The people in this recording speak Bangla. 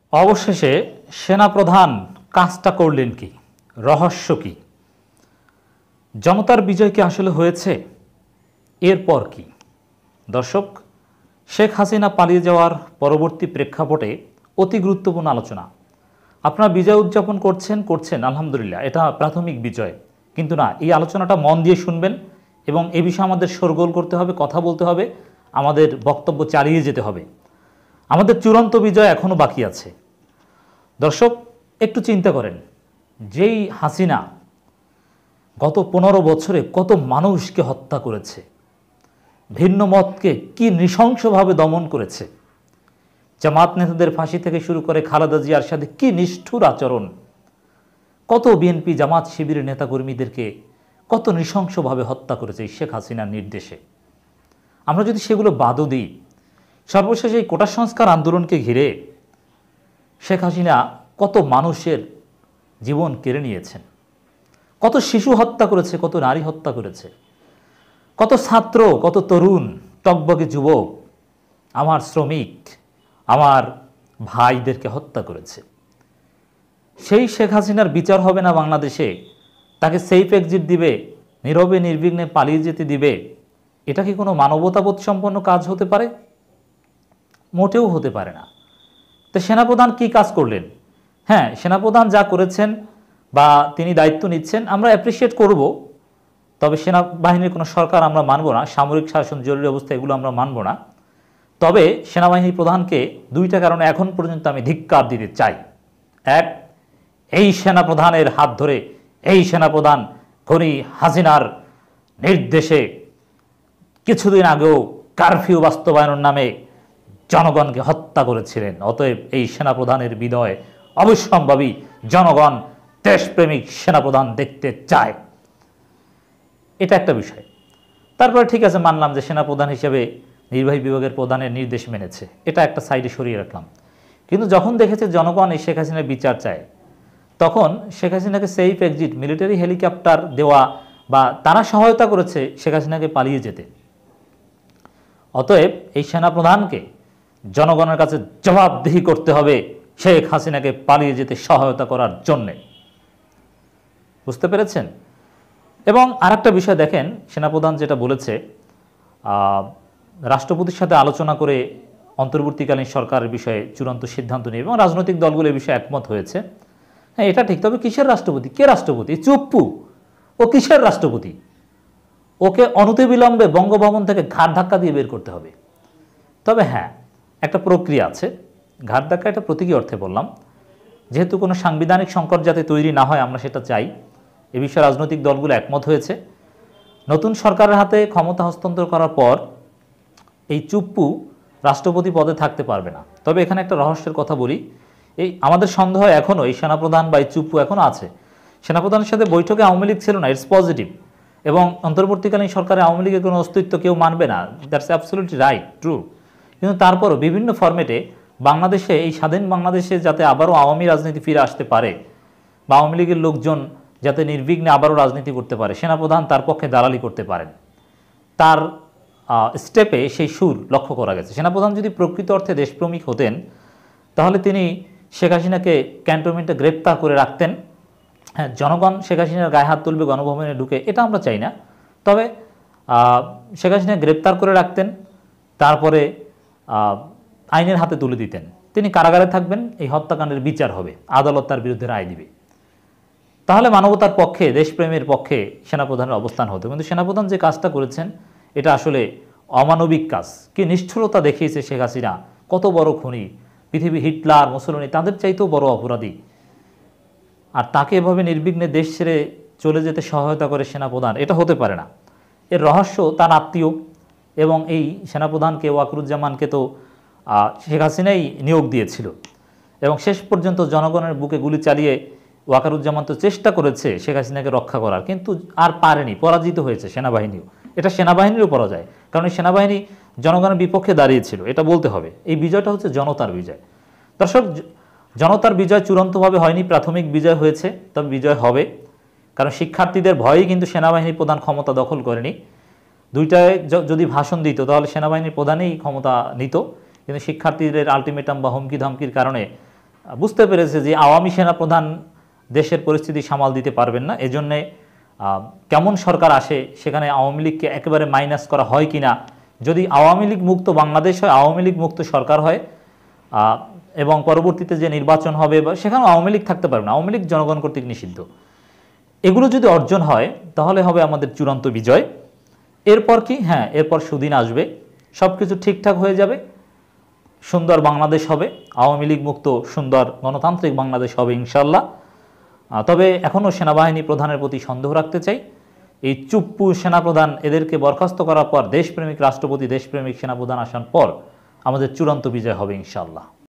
অবশেষে সেনাপ্রধান কাজটা করলেন কি? রহস্য কি? জনতার বিজয় কি আসলে হয়েছে? এরপর কি? দর্শক, শেখ হাসিনা পালিয়ে যাওয়ার পরবর্তী প্রেক্ষাপটে অতি গুরুত্বপূর্ণ আলোচনা। আপনারা বিজয় উদযাপন করছেন আলহামদুলিল্লাহ, এটা প্রাথমিক বিজয়। কিন্তু না, এই আলোচনাটা মন দিয়ে শুনবেন এবং এ বিষয়ে আমাদের শোরগোল করতে হবে, কথা বলতে হবে, আমাদের বক্তব্য চালিয়ে যেতে হবে। আমাদের চূড়ান্ত বিজয় এখনও বাকি আছে। দর্শক, একটু চিন্তা করেন, যেই হাসিনা গত 15 বছরে কত মানুষকে হত্যা করেছে, ভিন্ন মতকে কি নৃশংসভাবে দমন করেছে, জামাত নেতাদের ফাঁসি থেকে শুরু করে খালেদা জিয়ার সাথে কি নিষ্ঠুর আচরণ, কত বিএনপি জামাত শিবিরের নেতাকর্মীদেরকে কত নৃশংসভাবে হত্যা করেছে এই শেখ হাসিনার নির্দেশে। আমরা যদি সেগুলো বাদও দিই, সর্বশেষ এই কোটা সংস্কার আন্দোলনকে ঘিরে শেখ হাসিনা কত মানুষের জীবন কেড়ে নিয়েছেন, কত শিশু হত্যা করেছে, কত নারী হত্যা করেছে, কত ছাত্র, কত তরুণ টকবগে যুবক, আমার শ্রমিক, আমার ভাইদেরকে হত্যা করেছে। সেই শেখ হাসিনার বিচার হবে না বাংলাদেশে? তাকে সেফ এক্সিট দিবে, নীরবে নির্বিঘ্নে পালিয়ে যেতে দিবে? এটা কি কোনো মানবতাবোধ সম্পন্ন কাজ হতে পারে? মোটেও হতে পারে না। তো সেনাপ্রধান কি কাজ করলেন? হ্যাঁ, সেনাপ্রধান যা করেছেন বা তিনি দায়িত্ব নিচ্ছেন আমরা অ্যাপ্রিসিয়েট করব, তবে সেনাবাহিনীর কোনো সরকার আমরা মানব না, সামরিক শাসন, জরুরি অবস্থা এগুলো আমরা মানব না। তবে সেনাবাহিনী প্রধানকে দুইটা কারণে এখন পর্যন্ত আমি ধিক্কার দিতে চাই। এক, এই সেনাপ্রধানের হাত ধরে এই সেনাপ্রধান খনি হাসিনার নির্দেশে কিছুদিন আগেও কারফিউ বাস্তবায়নের নামে জনগণকে হত্যা করেছিলেন। অতএব এই সেনাপ্রধানের বিদায় অবশ্যম্ভাবী, জনগণ দেশপ্রেমিক সেনাপ্রধান দেখতে চায়। এটা একটা বিষয়। তারপরে ঠিক আছে, মানলাম যে সেনাপ্রধান হিসেবে নির্বাহী বিভাগের প্রধানের নির্দেশ মেনেছে, এটা একটা সাইডে সরিয়ে রাখলাম। কিন্তু যখন দেখেছে জনগণ এই শেখ হাসিনার বিচার চায়, তখন শেখ হাসিনাকে সেফ এক্সিট, মিলিটারি হেলিকপ্টার দেওয়া বা তারা সহায়তা করেছে শেখ হাসিনাকে পালিয়ে যেতে। অতএব এই সেনাপ্রধানকে জনগণের কাছে জবাবদিহি করতে হবে শেখ হাসিনাকে পালিয়ে যেতে সহায়তা করার জন্যে। বুঝতে পেরেছেন? এবং আরেকটা বিষয় দেখেন, সেনাপ্রধান যেটা বলেছে, রাষ্ট্রপতির সাথে আলোচনা করে অন্তর্বর্তীকালীন সরকারের বিষয়ে চূড়ান্ত সিদ্ধান্ত নেবে এবং রাজনৈতিক দলগুলো এই বিষয়ে একমত হয়েছে। হ্যাঁ, এটা ঠিক। তবে কিসের রাষ্ট্রপতি? কে রাষ্ট্রপতি? চুপ্পু। ও কিসের রাষ্ট্রপতি? ওকে অনতিবিলম্বে বঙ্গভবন থেকে ঘাট ধাক্কা দিয়ে বের করতে হবে। তবে হ্যাঁ, একটা প্রক্রিয়া আছে। ঘাট ধাক্কা এটা প্রতীকী অর্থে বললাম, যেহেতু কোনো সাংবিধানিক সংকট যাতে তৈরি না হয় আমরা সেটা চাই। এ বিষয়ে রাজনৈতিক দলগুলো একমত হয়েছে। নতুন সরকারের হাতে ক্ষমতা হস্তান্তর করার পর এই চুপ্পু রাষ্ট্রপতি পদে থাকতে পারবে না। তবে এখানে একটা রহস্যের কথা বলি, এই আমাদের সন্দেহ এখনও এই সেনাপ্রধান বা এই চুপ্পু এখনও আছে। সেনাপ্রধানের সাথে বৈঠকে আওয়ামী লীগ ছিল না, ইটস পজিটিভ। এবং অন্তর্বর্তীকালীন সরকারে আওয়ামী লীগের কোনো অস্তিত্ব কেউ মানবে না, দ্যাটস অ্যাবসলিউটলি রাইট, ট্রু। কিন্তু তারপরও বিভিন্ন ফরম্যাটে বাংলাদেশে, এই স্বাধীন বাংলাদেশে যাতে আবারও আওয়ামী রাজনীতি ফিরে আসতে পারে বা আওয়ামী লীগের লোকজন যাতে নির্বিঘ্নে আবারও রাজনীতি করতে পারে, সেনাপ্রধান তার পক্ষে দালালি করতে পারেন। তার স্টেপে সেই সুর লক্ষ্য করা গেছে। সেনাপ্রধান যদি প্রকৃত অর্থে দেশপ্রেমিক হতেন, তাহলে তিনি শেখ হাসিনাকে ক্যান্টনমেন্টে গ্রেপ্তার করে রাখতেন। হ্যাঁ, জনগণ শেখ হাসিনার গায়ে হাত তুলবে গণভবনে ঢুকে, এটা আমরা চাই না। তবে শেখ হাসিনা গ্রেপ্তার করে রাখতেন, তারপরে আইনের হাতে তুলে দিতেন। তিনি কারাগারে থাকবেন, এই হত্যাকাণ্ডের বিচার হবে, আদালত তার বিরুদ্ধে রায় দিবে। তাহলে মানবতার পক্ষে, দেশপ্রেমের পক্ষে সেনাপ্রধানের অবস্থান হতো। কিন্তু সেনাপ্রধান যে কাজটা করেছেন এটা আসলে অমানবিক কাজ। কি নিষ্ঠুরতা দেখিয়েছে শেখ হাসিনা, কত বড় খুনি, পৃথিবী হিটলার, মুসলিনি তাদের চাইতেও বড় অপরাধী। আর তাকে এভাবে নির্বিঘ্নে দেশ ছেড়ে চলে যেতে সহায়তা করে সেনাপ্রধান, এটা হতে পারে না। এর রহস্য তার আত্মীয় এবং এই সেনাপ্রধানকে, ওয়াকারুজ্জামানকে তো শেখ হাসিনাই নিয়োগ দিয়েছিল এবং শেষ পর্যন্ত জনগণের বুকে গুলি চালিয়ে ওয়াকারুজ্জামান তো চেষ্টা করেছে শেখ হাসিনাকে রক্ষা করার, কিন্তু আর পারেনি, পরাজিত হয়েছে সেনাবাহিনীও। এটা সেনাবাহিনীরও পরাজয়, কারণ সেনাবাহিনী জনগণের বিপক্ষে দাঁড়িয়েছিল, এটা বলতে হবে। এই বিজয়টা হচ্ছে জনতার বিজয়। দর্শক, জনতার বিজয় চূড়ান্তভাবে হয়নি, প্রাথমিক বিজয় হয়েছে, তবে বিজয় হবে। কারণ শিক্ষার্থীদের ভয়েই কিন্তু সেনাবাহিনী প্রধান ক্ষমতা দখল করেনি। দুইটায় যদি ভাষণ দিত তাহলে সেনাবাহিনীর প্রধানেই ক্ষমতা নিত, কিন্তু শিক্ষার্থীদের আলটিমেটাম বা হুমকি ধমকির কারণে বুঝতে পেরেছে যে আওয়ামী সেনাপ্রধান দেশের পরিস্থিতি সামাল দিতে পারবেন না, এজন্যে কেমন সরকার আসে সেখানে আওয়ামী লীগকে একেবারে মাইনাস করা হয় কিনা, যদি আওয়ামী লীগ মুক্ত বাংলাদেশ হয়, আওয়ামী লীগ মুক্ত সরকার হয় এবং পরবর্তীতে যে নির্বাচন হবে বা সেখানেও আওয়ামী লীগ থাকতে পারবে না, আওয়ামী লীগ জনগণ কর্তৃক নিষিদ্ধ, এগুলো যদি অর্জন হয় তাহলে হবে আমাদের চূড়ান্ত বিজয়। এরপর কি? হ্যাঁ, এরপর সুদিন আসবে, সব কিছু ঠিকঠাক হয়ে যাবে, সুন্দর বাংলাদেশ হবে, আওয়ামী লীগ মুক্ত সুন্দর গণতান্ত্রিক বাংলাদেশ হবে ইনশাল্লাহ। তবে এখনও সেনাবাহিনী প্রধানের প্রতি সন্দেহ রাখতে চাই। এই চুপ্পু সেনাপ্রধান এদেরকে বরখাস্ত করার পর দেশপ্রেমিক রাষ্ট্রপতি, দেশপ্রেমিক সেনাপ্রধান আসার পর আমাদের চূড়ান্ত বিজয় হবে ইনশাল্লাহ।